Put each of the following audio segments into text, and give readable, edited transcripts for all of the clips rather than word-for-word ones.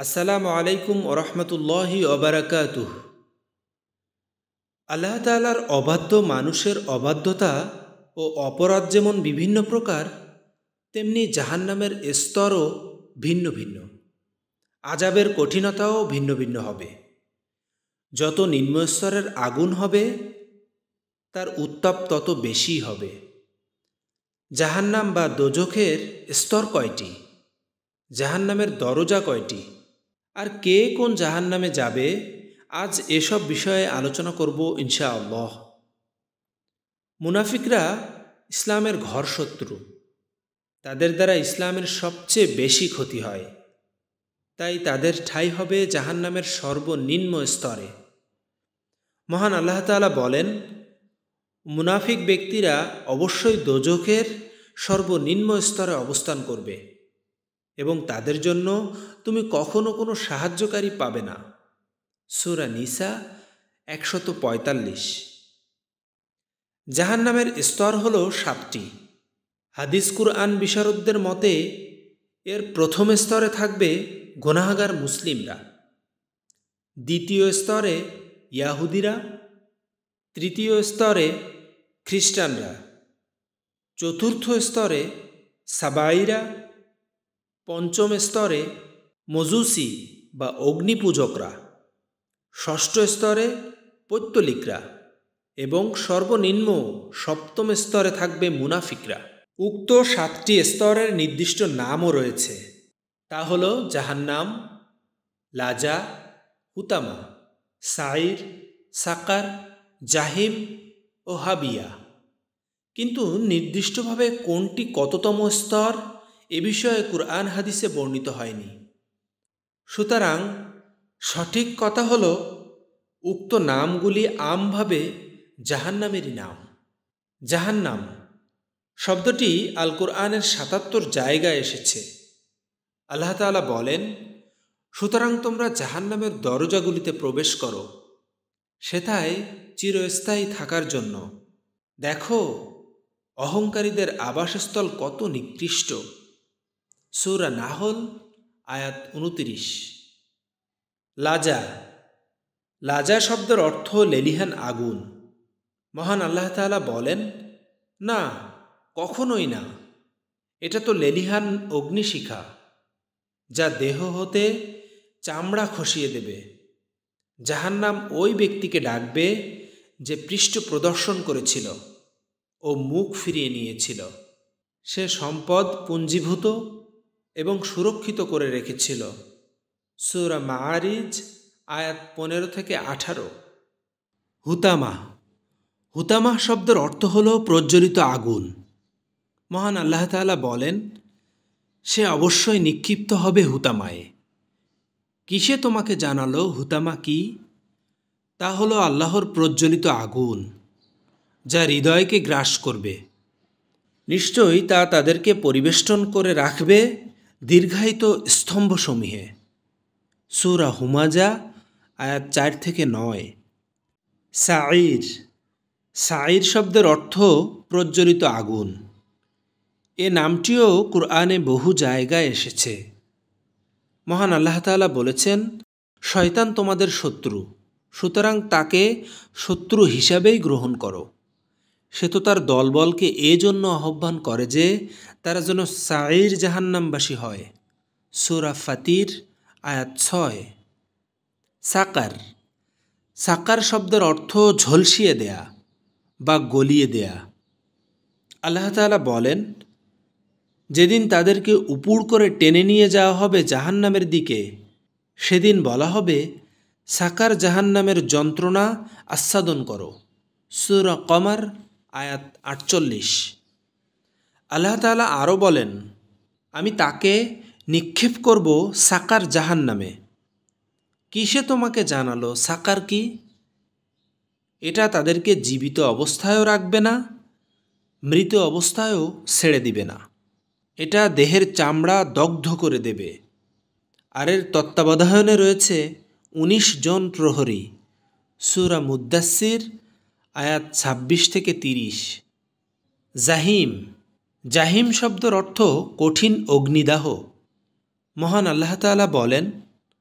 আসসালামু আলাইকুম ওরহমতুল্লাহি ওবারাকাতুহ। আল্লাহ তাআলার অবাধ্য মানুষের অবাধ্যতা ও অপরাধ যেমন বিভিন্ন প্রকার, তেমনি জাহান্নামের স্তরও ভিন্ন ভিন্ন। আযাবের কঠিনতাও ভিন্ন ভিন্ন হবে। যত নিম্ন স্তরের আগুন হবে, তার উত্তাপ তত বেশি হবে। জাহান্নাম বা দোজখের স্তর কয়টি? জাহান্নামের দরজা কয়টি? আর কে কোন জাহান্নামে যাবে, আজ এসব বিষয়ে আলোচনা করব ইনশাআল্লাহ। মুনাফিকরা ইসলামের ঘরশত্রু। তাদের দ্বারা ইসলামের সবচেয়ে বেশি ক্ষতি হয়। তাই তাদের ঠাঁই হবে জাহান্নামের সর্বনিম্ন স্তরে। মহান আল্লাহ তাআলা বলেন, মুনাফিক ব্যক্তিরা অবশ্যই দোজখের সর্বনিম্ন স্তরে অবস্থান করবে এবং তাদের জন্য তুমি কখনো কোনো সাহায্যকারী পাবে না। সূরা নিসা 145। জাহান্নামের স্তর হল 7টি। হাদিস কুরআন বিশারদদের মতে এর প্রথম স্তরে থাকবে গুনাহগার মুসলিমরা, দ্বিতীয় স্তরে ইয়াহুদিরা, তৃতীয় স্তরে খ্রিস্টানরা, চতুর্থ স্তরে সাবাইরা, পঞ্চম স্তরে মজুসি বা অগ্নিপূজকরা, ষষ্ঠ স্তরে পৈত্তলিকরা এবং সর্বনিম্ন সপ্তম স্তরে থাকবে মুনাফিকরা। উক্ত 7টি স্তরের নির্দিষ্ট নামও রয়েছে। তা হল জাহান্নাম, লাজা, হুতামা, সাইর, সাকার, জাহিম ও হাবিয়া। কিন্তু নির্দিষ্টভাবে কোনটি কততম স্তর এ বিষয়ে কুরআন হাদিসে বর্ণিত হয়নি। সুতরাং সঠিক কথা হল, উক্ত নামগুলি আমভাবে জাহান্নামেরই নাম। জাহান্নাম শব্দটি আল কুরআনের 77 জায়গায় এসেছে। আল্লাহ তাআলা বলেন, সুতরাং তোমরা জাহান্নামের দরজাগুলিতে প্রবেশ করো, সেথায় চিরস্থায়ী থাকার জন্য। দেখো অহংকারীদের আবাসস্থল কত নিকৃষ্ট। সূরা নাহল আয়াত 29। লাজা। লাজা শব্দের অর্থ লেলিহান আগুন। মহান আল্লাহ তাআলা বলেন, না, কখনোই না, এটা তো লেলিহান অগ্নিশিখা, যা দেহ হতে চামড়া খসিয়ে দেবে। জাহান্নাম ওই ব্যক্তিকে ডাকবে যে পৃষ্ঠ প্রদর্শন করেছিল ও মুখ ফিরিয়ে নিয়েছিল। সে সম্পদ পুঞ্জীভূত এবং সুরক্ষিত করে রেখেছিল। সূরা মাআরিজ আয়াত 15 থেকে 18। হুতামা। হুতামা শব্দের অর্থ হল প্রজ্বলিত আগুন। মহান আল্লাহ তাআলা বলেন, সে অবশ্যই নিক্ষিপ্ত হবে হুতামায়। কিসে তোমাকে জানালো হুতামা কি? তা হলো আল্লাহর প্রজ্বলিত আগুন, যা হৃদয়কে গ্রাস করবে। নিশ্চয়ই তা তাদেরকে পরিবেষ্টন করে রাখবে দীর্ঘায়িত স্তম্ভসমূহে। সূরা হুমাজা আয়াত 4 থেকে 9। সাঈর। সাঈর শব্দের অর্থ প্রজ্বলিত আগুন। এ নামটিও কুরআনে বহু জায়গায় এসেছে। মহান আল্লাহ তাআলা বলেছেন, শয়তান তোমাদের শত্রু, সুতরাং তাকে শত্রু হিসাবেই গ্রহণ করো। সে তো তার দলবলকে এজন্য আহ্বান করে যে তারা যেন সাঈর জাহান্নামবাসী হয়। সূরা ফাতির আয়াত 6। সাকার। সাকার শব্দের অর্থ ঝলসিয়ে দেয়া বা গলিয়ে দেয়া। আল্লাহ তাআলা বলেন, যেদিন তাদেরকে উপুড় করে টেনে নিয়ে যাওয়া হবে জাহান্নামের দিকে, সেদিন বলা হবে, সাকার জাহান্নামের যন্ত্রণা আস্বাদন করো। সূরা কমার আয়াত 48। আল্লাহ তাআলা আরও বলেন, আমি তাকে নিক্ষেপ করব সাকার জাহান্নামে। কিসে তোমাকে জানালো সাকার কি? এটা তাদেরকে জীবিত অবস্থায়ও রাখবে না, মৃত অবস্থায়ও ছেড়ে দিবে না। এটা দেহের চামড়া দগ্ধ করে দেবে। আর এর তত্ত্বাবধানে রয়েছে 19 জন প্রহরী। সূরা মুদ্দাসসির আয়াত 26 থেকে 30। জাহিম। জাহিম শব্দের অর্থ কঠিন অগ্নিদাহ। মহান আল্লাহ তাআলা বলেন,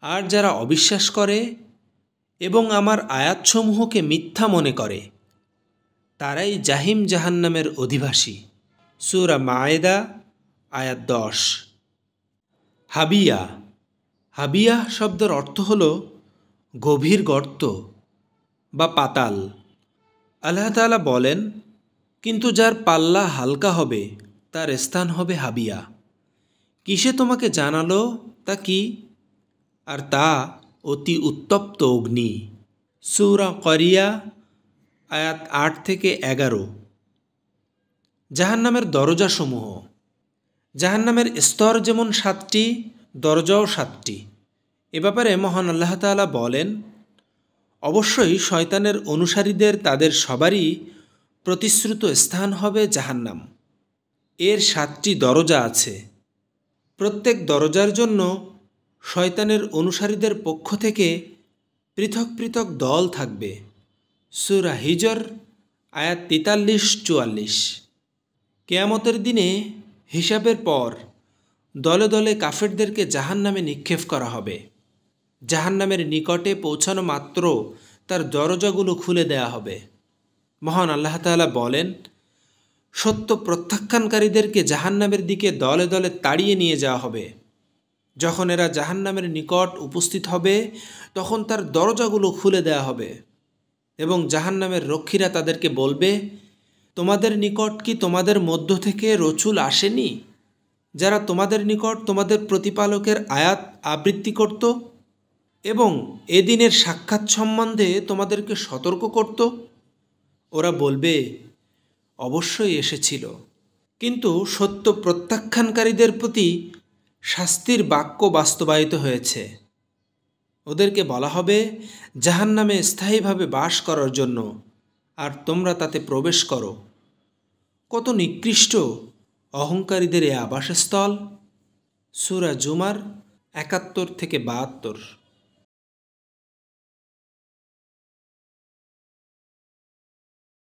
আর যারা অবিশ্বাস করে এবং আমার আয়াতসমূহকে মিথ্যা মনে করে তারাই জাহিম জাহান্নামের অধিবাসী। সূরা মায়েদা আয়াত 10। হাবিয়া। হাবিয়া শব্দের অর্থ হল গভীর গর্ত বা পাতাল। আল্লাহ তাআলা বলেন, কিন্তু যার পাল্লা হালকা হবে তার স্থান হবে হাবিয়া। কিসে তোমাকে জানালো তা কি? আর তা অতি উত্তপ্ত অগ্নি। সূরা করিয়া আয়াত 8 থেকে 11। জাহান্নামের দরজাসমূহ। জাহান্নামের স্তর যেমন 7টি, দরজাও 7টি। এ ব্যাপারে মহান আল্লাহ তাআলা বলেন, অবশ্যই শয়তানের অনুসারীদের তাদের সবারই প্রতিশ্রুত স্থান হবে জাহান্নাম। এর 7টি দরজা আছে। প্রত্যেক দরজার জন্য শয়তানের অনুসারীদের পক্ষ থেকে পৃথক পৃথক দল থাকবে। সূরা হিজর আয়াত 43-44। কিয়ামতের দিনে হিসাবের পর দলে দলে কাফেরদেরকে জাহান্নামে নিক্ষেপ করা হবে। জাহান্নামের নিকটে পৌঁছানো মাত্র তার দরজাগুলো খুলে দেয়া হবে। মহান আল্লাহ তাআলা বলেন, সত্য প্রত্যাখ্যানকারীদেরকে জাহান্নামের দিকে দলে দলে তাড়িয়ে নিয়ে যাওয়া হবে। যখন এরা জাহান্নামের নিকট উপস্থিত হবে তখন তার দরজাগুলো খুলে দেয়া হবে এবং জাহান্নামের রক্ষীরা তাদেরকে বলবে, তোমাদের নিকট কি তোমাদের মধ্য থেকে রসূল আসেনি যারা তোমাদের নিকট তোমাদের প্রতিপালকের আয়াত আবৃত্তি করত এবং এদিনের সাক্ষাৎ সম্বন্ধে তোমাদেরকে সতর্ক করত? ওরা বলবে, অবশ্যই এসেছিল। কিন্তু সত্য প্রত্যাখ্যানকারীদের প্রতি শাস্তির বাক্য বাস্তবায়িত হয়েছে। ওদেরকে বলা হবে জাহান্নামে স্থায়ীভাবে বাস করার জন্য, আর তোমরা তাতে প্রবেশ করো। কত নিকৃষ্ট অহংকারীদের এ আবাসস্থল। সূরা জুমার 71 থেকে 72।